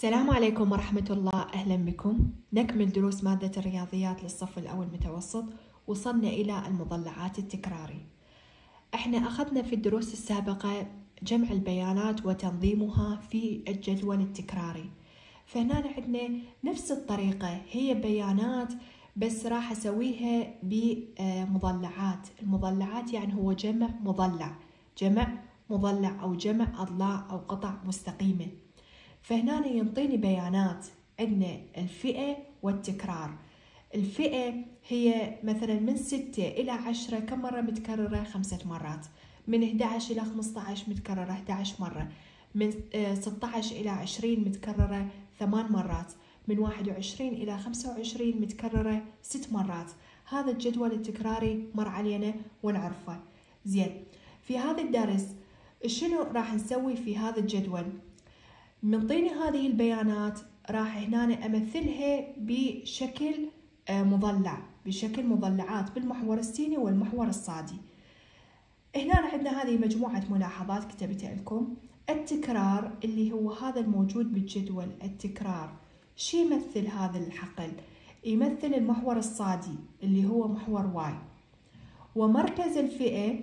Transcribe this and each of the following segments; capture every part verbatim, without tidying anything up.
السلام عليكم ورحمة الله، أهلا بكم. نكمل دروس مادة الرياضيات للصف الأول متوسط. وصلنا إلى المضلعات التكراري. احنا أخذنا في الدروس السابقة جمع البيانات وتنظيمها في الجدول التكراري، فهنا عندنا نفس الطريقة، هي بيانات بس راح أسويها بمضلعات. المضلعات يعني هو جمع مضلع، جمع مضلع أو جمع أضلاع أو قطع مستقيمة. فهنا ينطيني بيانات، عندنا الفئة والتكرار. الفئة هي مثلا من ستة إلى عشرة، كم مرة متكررة؟ خمسة مرات. من إحدى عشر إلى خمسة عشر متكررة إحدى عشر مرة. من ستة عشر إلى عشرين متكررة ثمان مرات. من واحد وعشرين إلى خمسة وعشرين متكررة ست مرات. هذا الجدول التكراري مر علينا ونعرفه زين. في هذا الدرس شنو راح نسوي في هذا الجدول؟ منطيني هذه البيانات، راح هنا أمثلها بشكل مضلع، بشكل مضلعات بالمحور السيني والمحور الصادي. هنا عندنا هذه مجموعة ملاحظات كتبتها لكم. التكرار اللي هو هذا الموجود بالجدول، التكرار شي يمثل هذا الحقل؟ يمثل المحور الصادي اللي هو محور واي، ومركز الفئة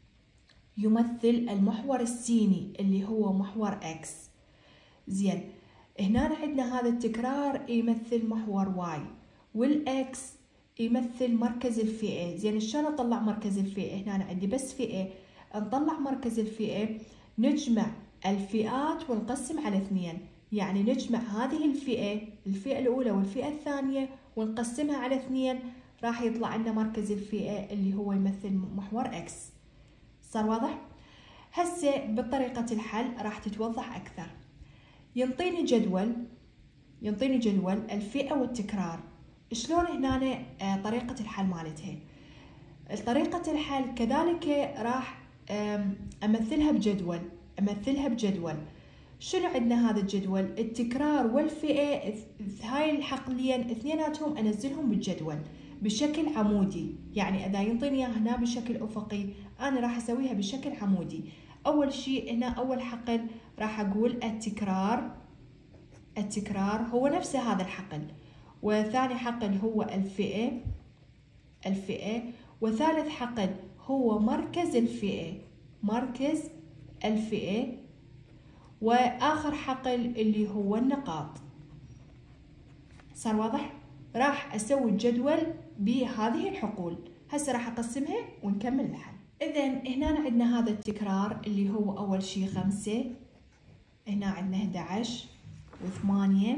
يمثل المحور السيني اللي هو محور اكس. زين، هنا عندنا هذا التكرار يمثل محور واي، والاكس يمثل مركز الفئة. زين، شلون اطلع مركز الفئة؟ هنا عندي بس فئة، نطلع مركز الفئة، نجمع الفئات ونقسم على اثنين. يعني نجمع هذه الفئة، الفئة الأولى والفئة الثانية، ونقسمها على اثنين، راح يطلع لنا مركز الفئة اللي هو يمثل محور اكس. صار واضح؟ هسه بطريقة الحل راح تتوضح أكثر. ينطيني جدول، ينطيني جدول الفئة والتكرار. شلون هنا طريقة الحل مالتها؟ طريقة الحل كذلك راح أمثلها بجدول، أمثلها بجدول. شنو عندنا هذا الجدول؟ التكرار والفئة، هاي الحقلين اثنيناتهم أنزلهم بالجدول بشكل عمودي. يعني إذا ينطيني إياها هنا بشكل أفقي، أنا راح أسويها بشكل عمودي. أول شيء هنا أول حقل راح أقول التكرار، التكرار هو نفس هذا الحقل. وثاني حقل هو الفئة، الفئة. وثالث حقل هو مركز الفئة، مركز الفئة. وآخر حقل اللي هو النقاط. صار واضح؟ راح أسوي الجدول بهذه الحقول. هسه راح أقسمها ونكمل الحل. إذن هنا عندنا هذا التكرار اللي هو أول شي خمسة، هنا عندنا إحدى عشر وثمانية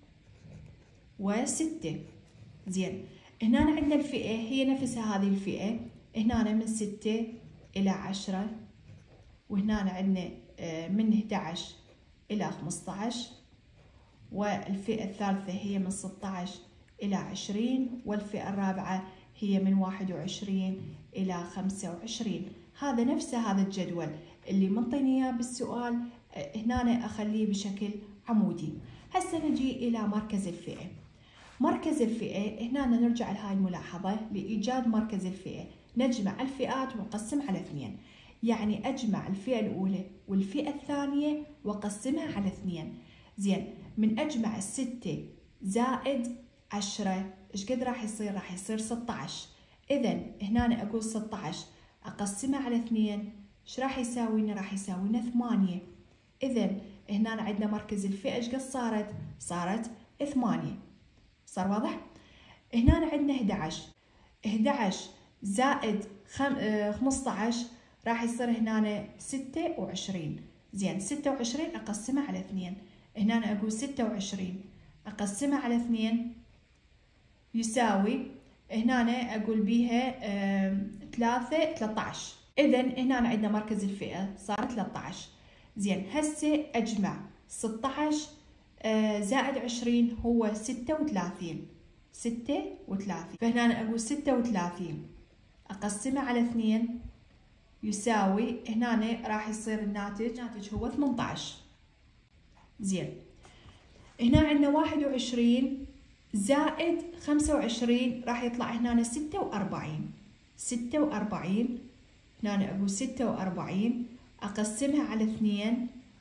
وستة. زين، هنا عندنا الفئة هي نفسها هذه الفئة، هنا من ستة إلى عشرة، وهنا عندنا من إحدى عشر إلى خمسة عشر، والفئة الثالثة هي من ستة عشر إلى عشرين، والفئة الرابعة هي من واحد وعشرين إلى خمسة وعشرين. هذا نفسه هذا الجدول اللي منطيني إياه بالسؤال، هنا أخليه بشكل عمودي. هسه نجي إلى مركز الفئة. مركز الفئة هنا نرجع لهاي الملاحظة، لإيجاد مركز الفئة نجمع الفئات ونقسم على اثنين. يعني أجمع الفئة الأولى والفئة الثانية وأقسمها على اثنين. زين، من أجمع الستة زائد عشرة، إيش قد راح يصير؟ راح يصير ستة عشر. إذن هنا أقول ستة عشر أقسمها على اثنين، إيش راح يساوي لنا؟ راح يساوي لنا ثمانية. إذن هنا عندنا مركز الفئة إيش قد صارت؟ صارت ثمانية. صار واضح؟ هنا عندنا إحدى عشر، إحدى عشر زائد خمسة عشر راح يصير هنا ستة وعشرين. زين، ستة وعشرين أقسمها على اثنين، هنا أقول ستة وعشرين أقسمها على اثنين يساوي، هنا أقول بيها ثلاثة ثلاثة عشر. إذن هنا عندنا مركز الفئة صار ثلاثة عشر. زين، هسه أجمع ستة عشر زائد عشرين هو ستة وثلاثين، ستة وثلاثين. فهنا أقول ستة وثلاثين أقسمها على اثنين يساوي، هنا راح يصير الناتج، الناتج هو ثمانية عشر. زين، هنا عندنا واحد وعشرين زائد خمسة وعشرين راح يطلع هنا ستة وأربعين، ستة وأربعين. هنا أقول ستة وأربعين أقسمها على اثنين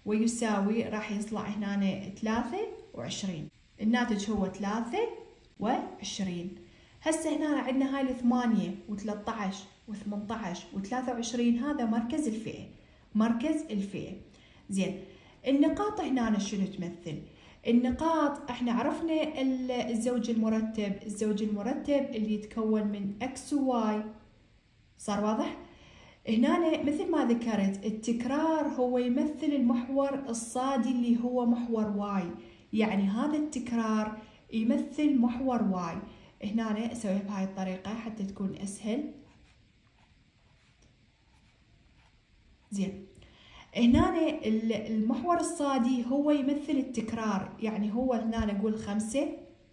ويساوي راح يطلع هنا ثلاثة وعشرين. الناتج هو ثلاثة وعشرين. هسه هنا عندنا هاي الثمانية وثلاثة عشر وثمانية عشر وثلاثة وعشرين، هذا مركز الفئة، مركز الفئة. زين، النقاط هنا شنو تمثل؟ النقاط احنا عرفنا الزوج المرتب، الزوج المرتب اللي يتكون من اكس وواي، صار واضح؟ هنا مثل ما ذكرت التكرار هو يمثل المحور الصادي اللي هو محور واي، يعني هذا التكرار يمثل محور واي. هنا اسويها بهاي الطريقة حتى تكون اسهل. زين، هنا المحور الصادي هو يمثل التكرار، يعني هو هنا نقول خمسة،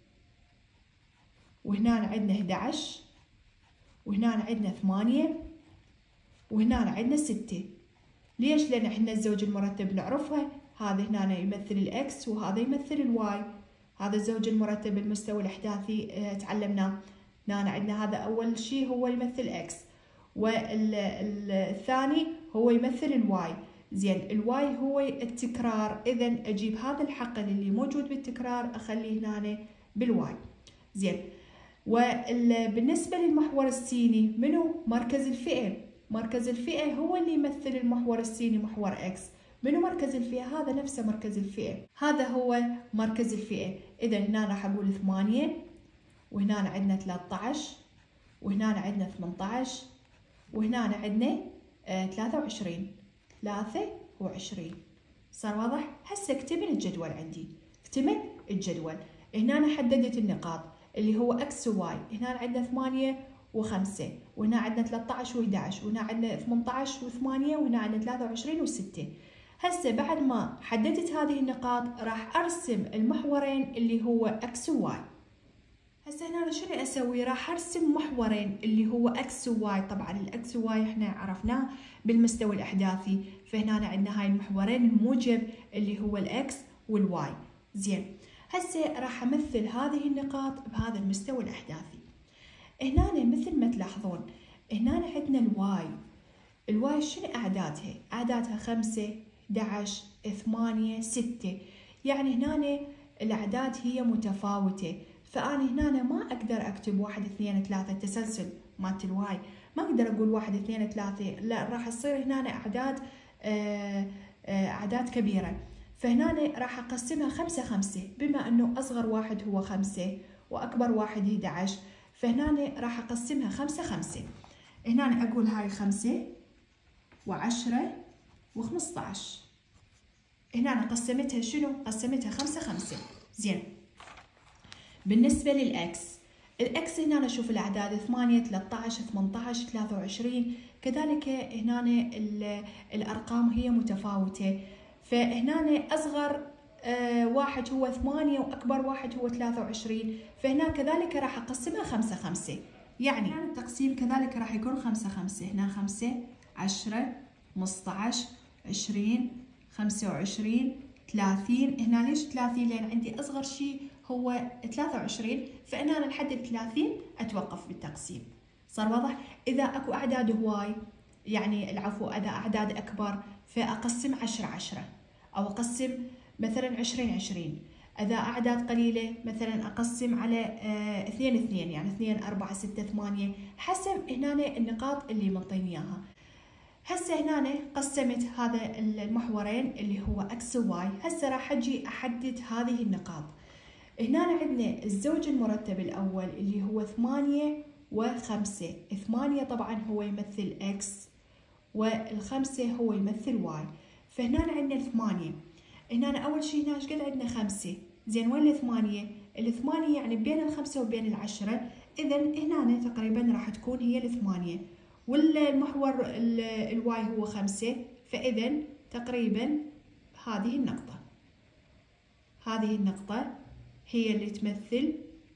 وهنا عندنا أحد عشر، وهنا عندنا ثمانية، وهنا عندنا ستة. ليش؟ لأن احنا الزوج المرتب نعرفها، هذا هنا يمثل الإكس وهذا يمثل الواي. هذا الزوج المرتب المستوى الأحداثي اه تعلمناه. هنا عندنا هذا أول شيء هو يمثل إكس، والثاني هو يمثل الواي. زين، الواي هو التكرار، إذا أجيب هذا الحقل اللي موجود بالتكرار أخليه هنا بالواي. زين، وبالنسبة للمحور السيني منو؟ مركز الفئة. مركز الفئة هو اللي يمثل المحور السيني محور إكس. منو مركز الفئة؟ هذا نفسه مركز الفئة، هذا هو مركز الفئة. إذا هنا راح أقول ثمانية، وهنا عندنا ثلاثة عشر، وهنا عندنا ثمانية عشر، وهنا عندنا آه ثلاثة وعشرين. ثلاثة وعشرين. صار واضح؟ هسه اكتمل الجدول عندي، اكتمل الجدول. هنا حددت النقاط اللي هو اكس وواي. هنا عندنا ثمانية وخمسة، وهنا عندنا ثلاثة عشر وأحد عشر، وهنا عندنا ثمانية عشر وثمانية، وهنا عندنا ثلاثة وعشرين وستة. هسه بعد ما حددت هذه النقاط راح ارسم المحورين اللي هو اكس وواي. هسه هنا شنو اسوي؟ راح ارسم محورين اللي هو اكس وواي. طبعا الاكس وواي احنا عرفناه بالمستوى الاحداثي، فهنا عندنا هاي المحورين الموجب اللي هو الاكس والواي. زين، هسه راح امثل هذه النقاط بهذا المستوى الاحداثي. هنا مثل ما تلاحظون هنا عندنا الواي. الواي شنو اعدادها؟ اعدادها خمسة، أحد عشر، ثمانية، ستة. يعني هنا الاعداد هي متفاوتة، فأنا هنا ما أقدر أكتب واحد اثنين ثلاثة التسلسل مالت الواي، ما أقدر أقول واحد اثنين ثلاثة، لا راح تصير هنا أعداد آه آه أعداد كبيرة. فهنا راح أقسمها خمسة خمسة، بما أنه أصغر واحد هو خمسة وأكبر واحد أحد عشر، فهنا راح أقسمها خمسة خمسة. هنا أقول هاي خمسة وعشرة وخمسة عشر. هنا قسمتها شنو؟ قسمتها خمسة خمسة. زين، بالنسبة للإكس، الإكس هنا نشوف الأعداد ثمانية، ثلاثة عشر، ثمانية عشر، ثلاثة وعشرين. كذلك هنا الأرقام هي متفاوتة، فهنا أصغر آه واحد هو ثمانية وأكبر واحد هو ثلاثة وعشرين، فهنا كذلك راح أقسمها خمسة خمسة. يعني هنا التقسيم كذلك راح يكون خمسة خمسة. هنا خمسة، عشرة، خمسة عشر، عشرين، خمسة وعشرين، ثلاثين. هنا ليش ثلاثين؟ لأن عندي أصغر شيء هو ثلاثة وعشرين، فأنا نحدد ثلاثين أتوقف بالتقسيم. صار واضح؟ إذا أكو أعداد هواي، يعني العفو إذا أعداد أكبر، فأقسم عشرة عشرة، أو أقسم مثلا عشرين عشرين. إذا أعداد قليلة مثلا أقسم على اه اثنين اثنين، يعني اثنين، أربعة، ستة، ثمانية، حسب هنا النقاط اللي منطيني إياها. هسه هنا قسمت هذا المحورين اللي هو اكس وواي. هسه راح اجي احدد هذه النقاط. هنا عندنا الزوج المرتب الاول اللي هو ثمانية وخمسة. ثمانية طبعا هو يمثل اكس، والخمسة هو يمثل واي. فهنا عندنا ثمانية. هنا اول شيء هنا ايش قد عندنا؟ خمسة. زين، وين الثمانية؟ الثمانية يعني بين الخمسة وبين العشرة، اذا هنا تقريبا راح تكون هي الثمانية، والمحور الواي هو خمسة، فإذا تقريبا هذه النقطة، هذه النقطة هي اللي تمثل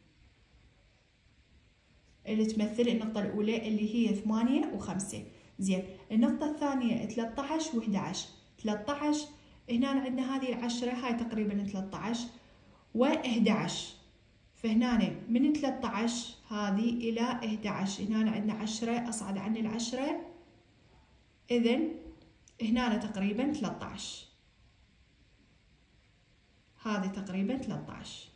اللي تمثل النقطة الأولى اللي هي ثمانية وخمسة. زين، النقطة الثانية ثلاثة عشر وأحد عشر. ثلاثة عشر هنا عندنا هذه العشرة، هاي تقريبا ثلاثة عشر وأحد عشر، فهنا من ثلاثة عشر هذه إلى أحد عشر، هنا عندنا عشرة، أصعد عن العشرة، إذن هنا تقريبا ثلاثة عشر. هذه تقريبا ثلاثة عشر.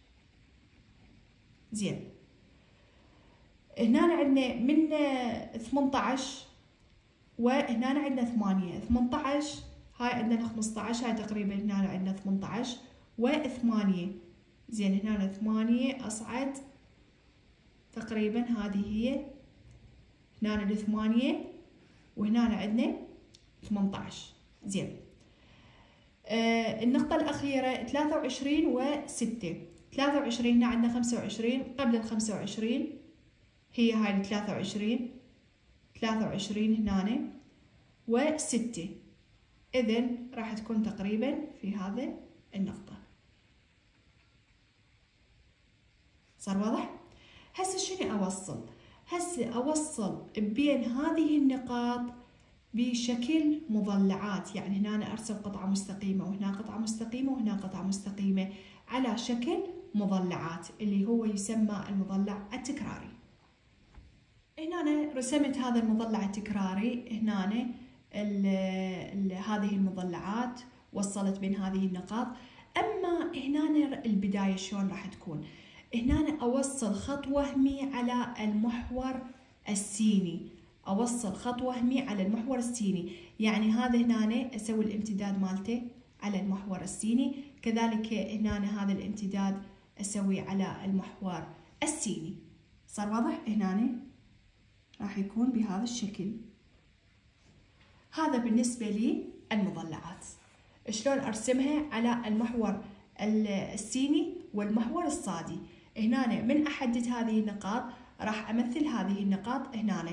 زين، هنا عندنا من ثمانية عشر وهنا عندنا ثمانية. ثمانية عشر هاي عندنا خمسة عشر، هاي تقريبا هنا عندنا ثمانية عشر وثمانية. زين، هنا ثمانية أصعد تقريبا، هذه هي هنا الثمانية وهنا عندنا ثمانية عشر. زين، آه النقطة الأخيرة ثلاثة وعشرين وستة. ثلاثة وعشرين هنا عندنا خمسة وعشرين، قبل ال خمسة وعشرين هي هاي ال ثلاثة وعشرين. ثلاثة وعشرين هنا وستة، إذن راح تكون تقريبا في هذا النقطة. صار واضح؟ هسه شنو أوصل؟ هسه أوصل بين هذه النقاط بشكل مضلعات، يعني هنا أنا أرسم قطعة مستقيمة وهنا قطعة مستقيمة وهنا قطعة مستقيمة على شكل مضلعات، اللي هو يسمى المضلع التكراري. هنا أنا رسمت هذا المضلع التكراري. هنا أنا ال ال هذه المضلعات وصلت بين هذه النقاط. أما هنا البداية شلون راح تكون؟ هنا أوصل خط وهمي على المحور السيني، أوصل خط وهمي على المحور السيني، يعني هذا هنا أسوي الامتداد مالته على المحور السيني، كذلك هنا هذا الامتداد أسوي على المحور السيني. صار واضح؟ هنا راح يكون بهذا الشكل. هذا بالنسبة لي المضلعات، شلون أرسمها على المحور السيني والمحور الصادي. هنا من أحدد هذه النقاط راح أمثل هذه النقاط هنا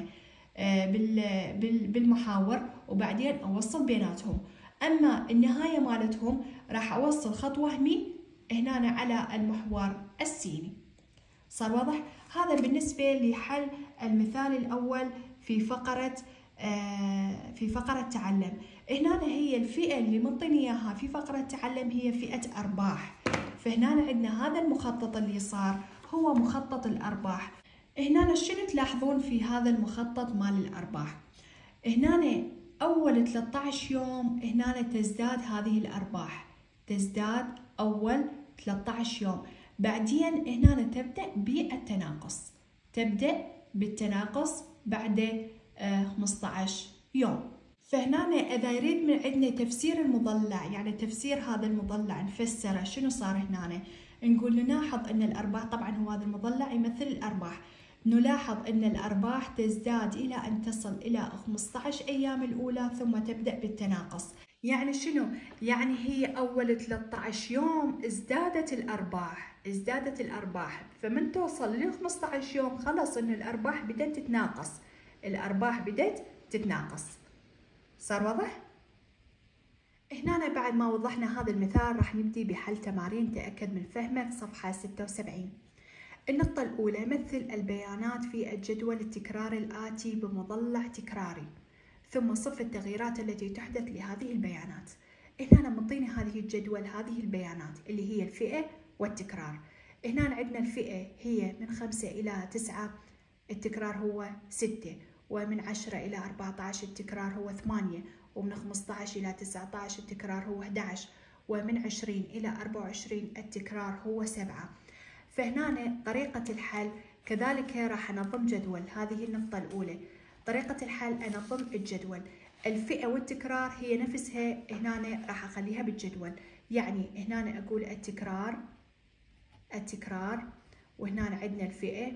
بالمحاور وبعدين أوصل بيناتهم. أما النهاية مالتهم راح أوصل خط وهمي هنا على المحور السيني. صار واضح؟ هذا بالنسبة لحل المثال الأول في فقرة آه في فقرة تعلم. هنا هي الفئة اللي منطيني إياها في فقرة تعلم هي فئة أرباح، فهنا عندنا هذا المخطط اللي صار هو مخطط الأرباح. هنا شنو تلاحظون في هذا المخطط مال الأرباح؟ هنا أول ثلاثة عشر يوم هنا تزداد هذه الأرباح، تزداد أول ثلاثة عشر يوم، بعدين هنا تبدأ بالتناقص، تبدأ بالتناقص بعد خمسة عشر يوم. فهنا إذا يريد من عندنا تفسير المضلع، يعني تفسير هذا المضلع نفسره، شنو صار هنا؟ نقول نلاحظ أن الأرباح، طبعا هو هذا المضلع يمثل الأرباح، نلاحظ أن الأرباح تزداد إلى أن تصل إلى خمسة عشر أيام الأولى ثم تبدأ بالتناقص. يعني شنو؟ يعني هي أول ثلاثة عشر يوم ازدادت الأرباح، ازدادت الأرباح، فمن توصل ل خمسة عشر يوم خلص أن الأرباح بدأت تتناقص، الأرباح بدأت تتناقص. صار واضح؟ هنا بعد ما وضحنا هذا المثال راح نبدي بحل تمارين تأكد من فهمك صفحة ستة وسبعين. النقطة الأولى، مثل البيانات في الجدول التكراري الآتي بمضلع تكراري ثم صف التغييرات التي تحدث لهذه البيانات. هنا منطيني هذه الجدول، هذه البيانات اللي هي الفئة والتكرار. هنا عندنا الفئة هي من خمسة إلى تسعة، التكرار هو ستة، ومن عشرة إلى أربعة عشر التكرار هو ثمانية، ومن خمسة عشر إلى تسعة عشر التكرار هو أحد عشر، ومن عشرين إلى أربعة وعشرين التكرار هو سبعة. فهنا طريقة الحل كذلك راح أنظم جدول. هذه النقطة الأولى، طريقة الحل أنظم الجدول. الفئة والتكرار هي نفسها، هنا راح أخليها بالجدول، يعني هنا أقول التكرار التكرار وهنا عندنا الفئة،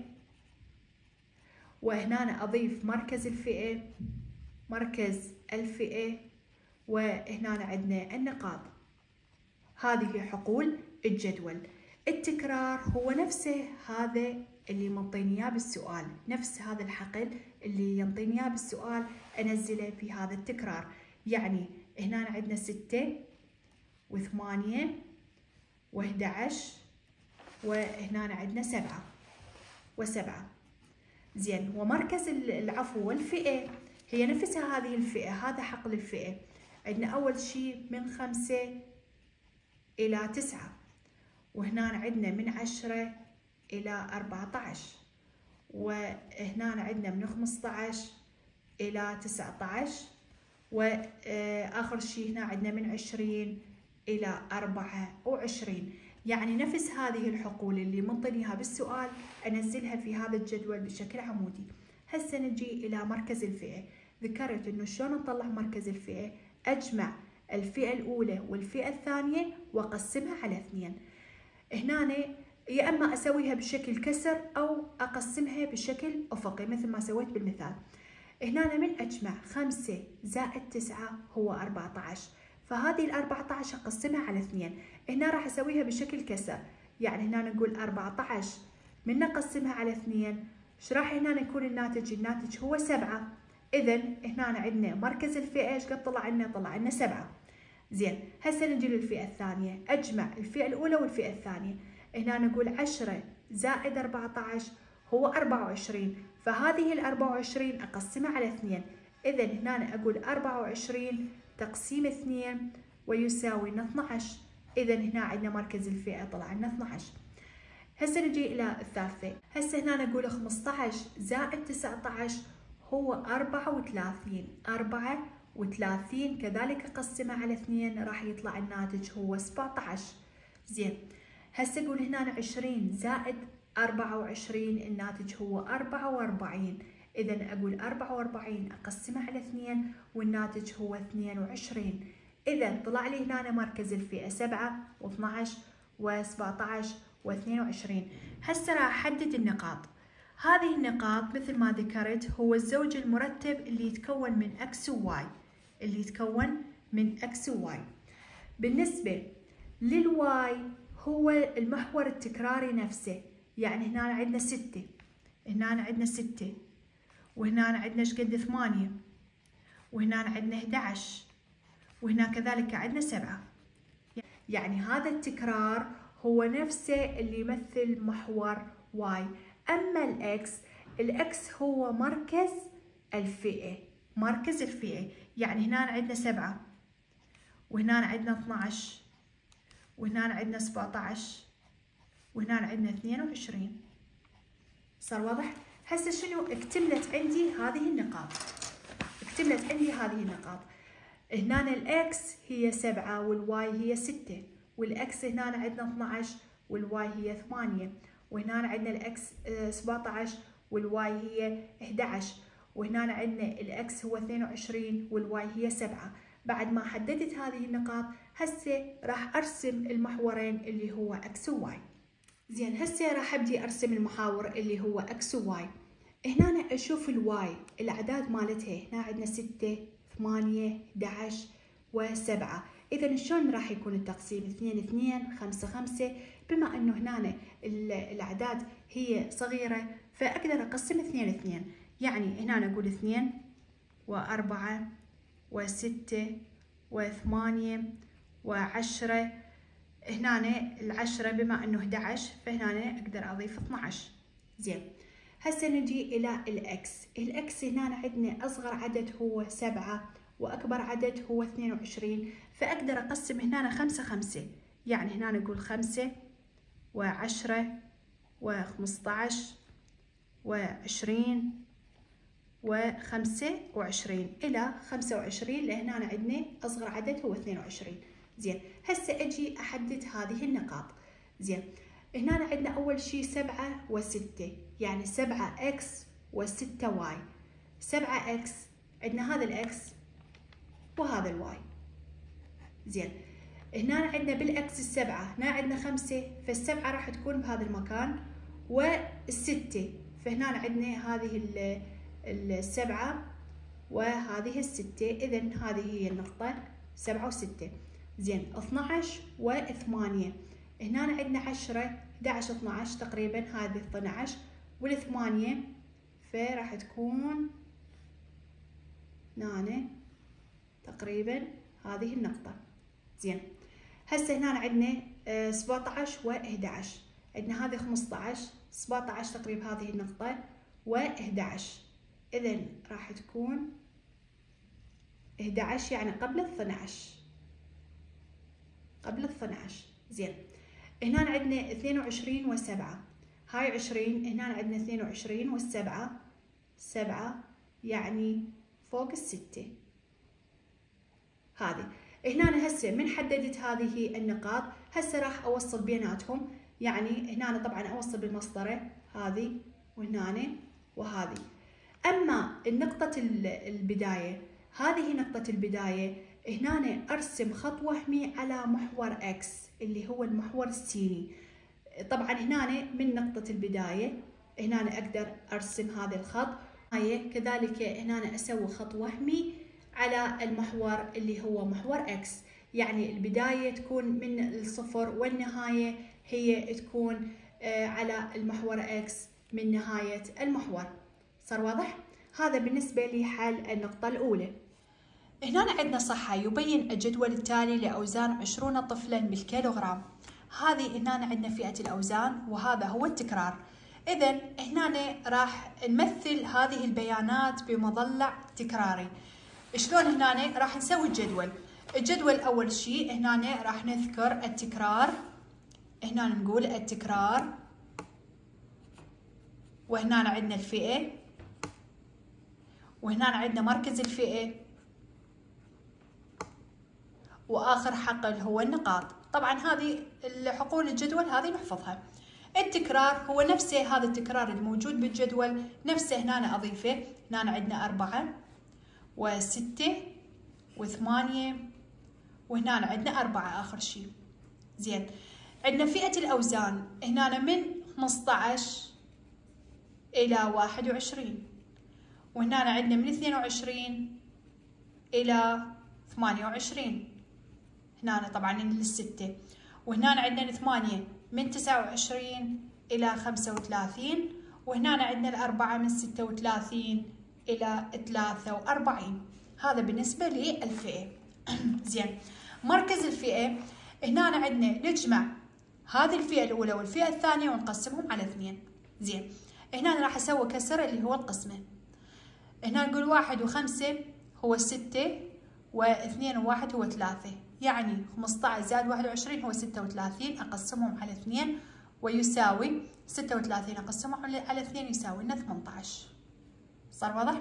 وهنا أضيف مركز الفئة مركز الفئة، وهنا عندنا النقاط. هذه حقول الجدول. التكرار هو نفسه هذا اللي منطيني اياه بالسؤال، نفس هذا الحقل اللي ينطيني اياه بالسؤال انزله في هذا التكرار. يعني هنا عندنا ستة وثمانية وأحد عشر، وهنا عندنا سبعة وسبعة. زين، ومركز العفو والفئة هي نفسها هذه الفئة، هذا حقل الفئة. عندنا أول شيء من خمسة إلى تسعة، وهنا عندنا من عشرة إلى أربعة عشر، وهنا عندنا من خمسة عشر إلى تسعة عشر، وآخر شيء هنا عندنا من عشرين إلى أربعة وعشرين. يعني نفس هذه الحقول اللي منطنيها بالسؤال أنزلها في هذا الجدول بشكل عمودي. هسه نجي إلى مركز الفئة. ذكرت إنه شلون نطلع مركز الفئة. أجمع الفئة الأولى والفئة الثانية وأقسمها على اثنين. هنا يا أما أسويها بشكل كسر أو أقسمها بشكل أفقي مثل ما سويت بالمثال. هنا من أجمع خمسة زائد تسعة هو أربعة عشر، فهذه الأربعة عشر أقسمها على اثنين. هنا راح أسويها بشكل كسر، يعني هنا نقول أربعة عشر من نقسمها على اثنين، ايش راح هنا يكون الناتج؟ الناتج هو سبعة. إذا هنا عندنا مركز الفئة ايش قد طلع لنا؟ طلع لنا سبعة. زين، هسه نجي للفئة الثانية. أجمع الفئة الأولى والفئة الثانية. هنا نقول عشرة زائد أربعة عشر هو أربعة وعشرين، فهذه ال أربعة وعشرين أقسمها على اثنين. إذا هنا أقول أربعة وعشرين تقسيم اثنين ويساوي اثني عشر. إذا هنا عندنا مركز الفئة طلع لنا اثني عشر. هسه نجي إلى الثالثة. هسه هنا نقول خمسة عشر زائد تسعة عشر هو أربعة وثلاثين. أربعة وثلاثين كذلك أقسمها على اثنين راح يطلع الناتج هو سبعة عشر. زين، هسه أقول هنا عشرين زائد أربعة وعشرين الناتج هو أربعة وأربعين. إذا أقول أربعة وأربعين أقسمها على اثنين والناتج هو اثنين وعشرين. إذا طلع لي هنا مركز الفئة سبعة واثني عشر وسبعة عشر واثنين وعشرين. هسه راح أحدد النقاط. هذه النقاط مثل ما ذكرت هو الزوج المرتب اللي يتكون من X و Y، اللي يتكون من X و Y. بالنسبة للواي هو المحور التكراري نفسه، يعني هنا عندنا ستة، هنا عندنا ستة، وهنا عندنا ايش قد ثمانية، وهنا عندنا إحدى عشر، وهنا كذلك عندنا سبعة. يعني هذا التكرار هو نفسه اللي يمثل محور واي. أما الإكس، الإكس هو مركز الفئة، مركز الفئة. يعني هنا عندنا سبعة، وهنا عندنا اثني عشر، وهنا عندنا سبعة عشر، وهنا عندنا اثنين وعشرين. صار واضح؟ هسه شنو اكتملت عندي هذه النقاط؟ اكتملت عندي هذه النقاط. هنا الإكس هي سبعة والواي هي ستة، والإكس هنا عندنا اثني عشر والواي هي ثمانية، وهنا عندنا الإكس سبعة عشر والواي هي إحدى عشر، وهنا عندنا الإكس هو اثنين وعشرين والواي هي سبعة. بعد ما حددت هذه النقاط هسه راح أرسم المحورين اللي هو إكس و واي. زين، هسه راح أبدي أرسم المحاور اللي هو إكس و واي. هنا أشوف الواي الأعداد مالتها، هنا عندنا ستة، ثمانية، إحدى عشر وسبعة. إذا شلون راح يكون التقسيم؟ اثنين اثنين، خمسة خمسة. بما إنه هنا الأعداد هي صغيرة فأقدر أقسم اثنين اثنين. يعني هنا نقول اثنين وأربعة وستة وثمانية وعشرة. هنا العشرة بما إنه إحدى عشر فهنا أقدر أضيف اثني عشر. زين، هسه نجي إلى الإكس. الإكس هنا عندنا أصغر عدد هو سبعة وأكبر عدد هو اثنين وعشرين، فأقدر أقسم هنا خمسة خمسة. يعني هنا نقول خمسة وعشرة وخمسة عشر وعشرين وخمسة وعشرين إلى خمسة وعشرين، لهنا عندنا أصغر عدد هو اثنين وعشرين. زين، هسه أجي أحدد هذه النقاط. زين، هنا عندنا أول شيء سبعة وستة، يعني سبعة إكس وستة واي. سبعة إكس عندنا هذا الإكس وهذا الواي. زين، هنا عندنا بالإكس السبعة، هنا عندنا خمسة، فالسبعة راح تكون بهذا المكان، والستة فهنا عندنا هذه السبعة وهذه الستة. إذا هذه هي النقطة سبعة وستة. زين، اثني عشر وثمانية، هنا عندنا عشرة، إحدى عشر، اثني عشر تقريبا، هذه اثني عشر والثمانية فراح تكون هنا تقريبا هذه النقطة. زين، هسه هنا عندنا سبعة عشر وإحدى عشر، عندنا هذه خمسة عشر، سبعة عشر تقريبا هذه النقطة وإحدى عشر. إذا راح تكون إحدى عشر يعني قبل اثني عشر، قبل اثني عشر. زين، هنا عندنا اثنين وعشرين وسبعة، هاي عشرين، هنا عندنا اثنين وعشرين والسبعة سبعة، يعني فوق الستة. هذه هنا هسه من حددت هذه النقاط هسه راح اوصل بيناتهم، يعني هنا طبعا اوصل بالمسطره هذه وهنا وهذه. اما النقطه البدايه، هذه نقطه البدايه، هنا ارسم خط وهمي على محور اكس اللي هو المحور السيني. طبعا هنا من نقطه البدايه هنا اقدر ارسم هذا الخط، كذلك هنا اسوي خط وهمي على المحور اللي هو محور اكس، يعني البدايه تكون من الصفر والنهايه هي تكون على المحور اكس من نهايه المحور. صار واضح؟ هذا بالنسبه لحل النقطه الاولى. هنا عندنا صحة يبين الجدول التالي لأوزان عشرين طفلا بالكيلوغرام. هذه هنا عندنا فئة الأوزان وهذا هو التكرار. إذن هنا راح نمثل هذه البيانات بمضلع تكراري. شلون هنا راح نسوي الجدول؟ الجدول أول شيء هنا راح نذكر التكرار، هنا نقول التكرار، وهنا عندنا الفئة، وهنا عندنا مركز الفئة، واخر حقل هو النقاط. طبعا هذه الحقول الجدول هذه نحفظها. التكرار هو نفسه، هذا التكرار الموجود بالجدول نفسه هنا اضيفه. هنا عندنا أربعة وستة وثمانية، وهنا عندنا أربعة آخر شيء. زين، عندنا فئة الأوزان هنا من خمسة عشر إلى واحد وعشرين، وهنا عندنا من اثنين وعشرين إلى ثمانية وعشرين، هنا طبعا للستة، وهنا عندنا ثمانية من تسعة وعشرين إلى خمسة وثلاثين، وهنا عندنا الأربعة من ستة وثلاثين إلى ثلاثة وأربعين. هذا بالنسبة للفئة. زين، مركز الفئة هنا عندنا نجمع هذه الفئة الأولى والفئة الثانية ونقسمهم على اثنين. زين، هنا راح أسوي كسر اللي هو القسمة. هنا نقول واحد وخمسة هو ستة، واثنين وواحد هو ثلاثة، يعني خمسة عشر زائد واحد وعشرين هو ستة وثلاثين، أقسمهم على اثنين ويساوي ستة وثلاثين أقسمهم على اثنين يساوي لنا ثمانية عشر. صار واضح؟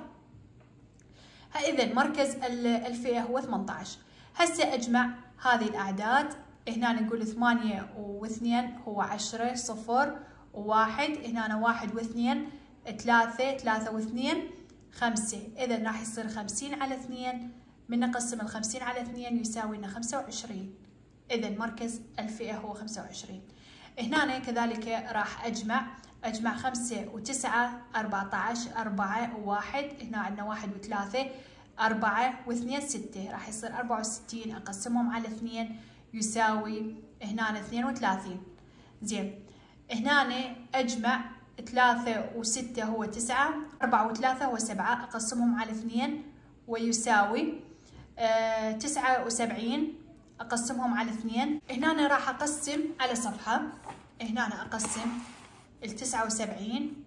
إذن مركز الفئة هو ثمانية عشر. هسه أجمع هذه الأعداد. هنا نقول ثمانية واثنين هو عشرة، صفر وواحد، هنا واحد واثنين ثلاثة، ثلاثة واثنين خمسة، إذن راح يصير خمسين على اثنين، من نقسم الخمسين على اثنين يساوي لنا خمسة وعشرين. إذن مركز الفئة هو خمسة وعشرين. هنا كذلك راح أجمع أجمع خمسة وتسعة أربعة عشر، أربعة وواحد، هنا عندنا واحد وثلاثة، أربعة واثنين ستة، راح يصير أربعة وستين، أقسمهم على اثنين يساوي هنا اثنين وثلاثين. زين، هنا أجمع ثلاثة وستة هو تسعة، أربعة وثلاثة هو سبعة، أقسمهم على اثنين ويساوي آه تسعة وسبعين، أقسمهم على اثنين. هنا راح أقسم على صفحة، هنا أقسم التسعة وسبعين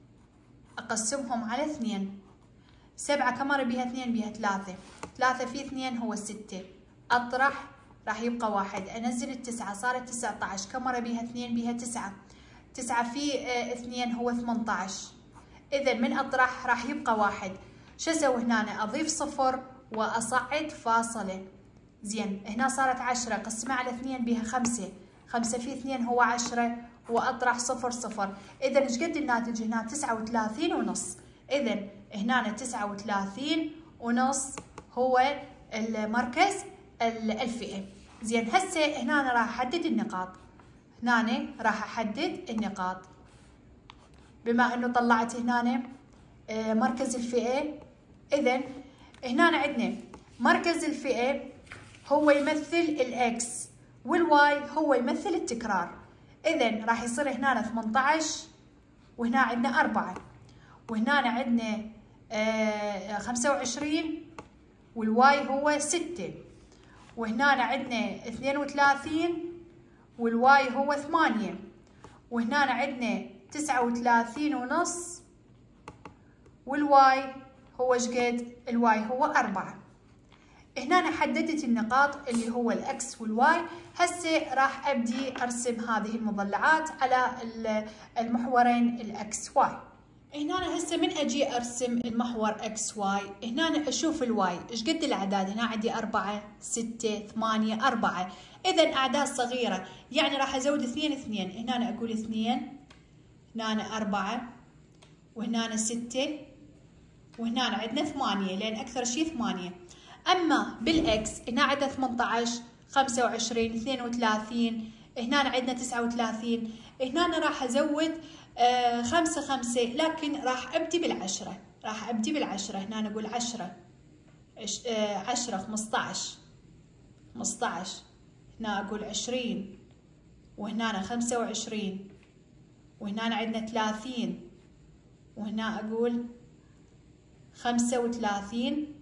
أقسمهم على اثنين. سبعة كم مرة بيها اثنين؟ بيها ثلاثة، ثلاثة في اثنين هو ستة، أطرح راح يبقى واحد، أنزل التسعة صارت تسعة عشر، كم مرة بيها اثنين؟ بيها تسعة، تسعة في اثنين هو ثمانية عشر، إذا من أطرح راح يبقى واحد. شو أسوي هنا؟ أضيف صفر وأصعد فاصلة. زين، هنا صارت عشرة، قسمها على اثنين بيها خمسة، خمسة في اثنين هو عشرة، وأطرح صفر صفر، إذا إيش قد الناتج هنا؟ تسعة وثلاثين ونص. إذا هنا تسعة وثلاثين ونص هو المركز الفئة. زين، هسه هنا راح أحدد النقاط، هنا راح أحدد النقاط. بما إنه طلعت هنا مركز الفئة، إذا هنا عندنا مركز الفئة هو يمثل الإكس، والواي هو يمثل التكرار. إذا راح يصير هنا ثمانية عشر، وهنا عندنا أربعة، وهنا عندنا خمسة وعشرين، والواي هو ستة، وهنا عندنا اثنين وثلاثين، والواي هو ثمانية، وهنا عندنا تسعة وثلاثين ونص، والواي هو شقد؟ الواي هو أربعة. هنا حددت النقاط اللي هو الأكس والواي. هسه راح أبدي أرسم هذه المضلعات على المحورين الأكس واي. هنا أنا هسه من أجي أرسم المحور إكس واي، هنا أنا أشوف الواي إيش قد الأعداد. هنا عندي أربعة ستة ثمانية أربعة، إذا أعداد صغيرة يعني راح أزود اثنين اثنين. هنا أنا أقول اثنين، هنا أنا أربعة، وهنا أنا ستة، وهنا أنا عندنا ثمانية لأن أكثر شيء ثمانية. أما بالإكس هنا عندنا ثمانية عشر خمسة وعشرين اثنين وثلاثين، هنا أنا عندنا تسعة وثلاثين. هنا أنا راح أزود آه خمسة خمسة، لكن راح أبدي بالعشرة، راح أبدي بالعشرة. هنا نقول عشرة عش آه عشرة خمسة عشر خمسة عشر، هنا أقول عشرين، وهنا أنا خمسة وعشرين، وهنا أنا عندنا ثلاثين، وهنا أقول خمسة وثلاثين،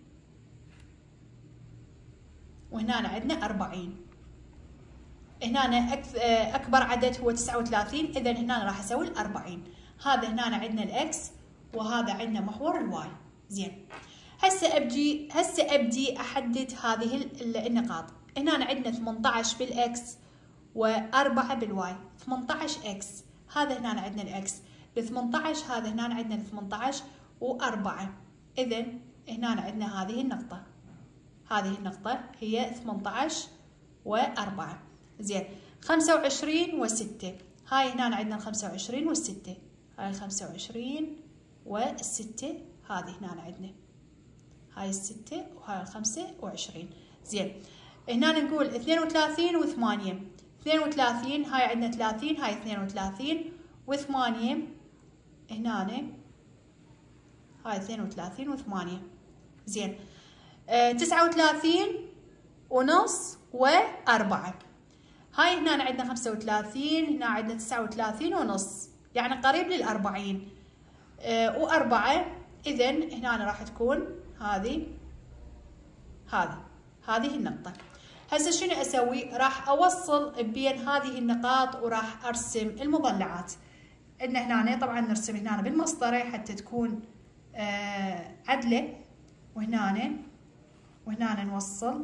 وهنا أنا عندنا أربعين. هنا أنا أكبر عدد هو تسعة وثلاثين، إذا هنا أنا راح أسوي الأربعين. هذا هنا أنا عندنا الإكس، وهذا عندنا محور الواي. زين، هسه أبدي هسه أبدي أحدد هذه النقاط. هنا أنا عندنا ثمانية عشر بالإكس وأربعة بالواي، ثمانية عشر إكس، هذا هنا أنا عندنا الإكس. ب ثمانية عشر هذا هنا أنا عندنا ثمانية عشر وأربعة، إذا هنا أنا عندنا هذه النقطة، هذه النقطة هي ثمانية عشر وأربعة. زين، خمسة وعشرين وستة، هاي هنا عندنا خمسة وعشرين والستة، هاي خمسة وعشرين والستة، هذه هنا عندنا هاي الستة وهاي الخمسة وعشرين. زين، هنا نقول اثنين وثلاثين وثمانية، اثنين وثلاثين هاي عندنا ثلاثين، هاي اثنين وثلاثين وثمانية، هنا هاي اثنين وثلاثين وثمانية. زين، آه تسعة وثلاثين ونص وأربعة، هاي هنا عندنا خمسة وثلاثين، هنا عندنا تسعة وثلاثين ونص، يعني قريب للأربعين آه وأربعة. إذا هنا راح تكون هذه هذه هذه النقطة. هسه شنو أسوي؟ راح أوصل بين هذه النقاط وراح أرسم المضلعات. عندنا هنا طبعا نرسم هنا بالمسطرة حتى تكون آه عدلة، وهنا وهنا نوصل.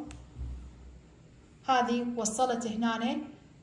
هذه وصلت هنا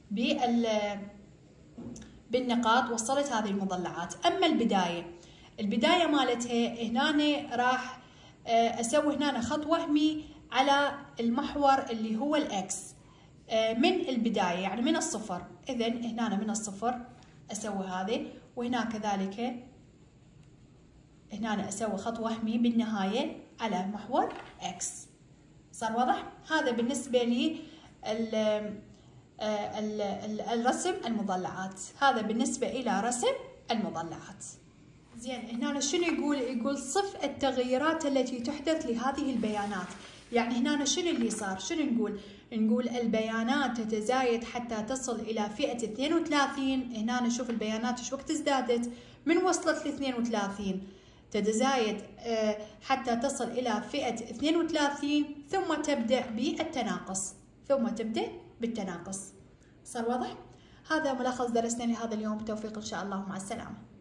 بالنقاط، وصلت هذه المضلعات. اما البدايه البدايه مالتها هنا راح اسوي هنا خط وهمي على المحور اللي هو الاكس من البدايه، يعني من الصفر. اذا هنا من الصفر اسوي هذه، وهنا كذلك هنا اسوي خط وهمي بالنهايه على محور اكس. صار واضح؟ هذا بالنسبه لي ال ال ال الرسم المضلعات. هذا بالنسبة إلى رسم المضلعات. زين، هنا شنو يقول؟ يقول صف التغييرات التي تحدث لهذه البيانات. يعني هنا شنو اللي صار؟ شنو نقول؟ نقول البيانات تتزايد حتى تصل إلى فئة اثنين وثلاثين. هنا نشوف البيانات ايش وقت ازدادت، من وصلت ل اثنين وثلاثين تتزايد حتى تصل إلى فئة اثنين وثلاثين، ثم تبدأ بالتناقص ثم تبدأ بالتناقص. صار واضح؟ هذا ملخص درسنا لهذا اليوم، بالتوفيق إن شاء الله، مع السلامة.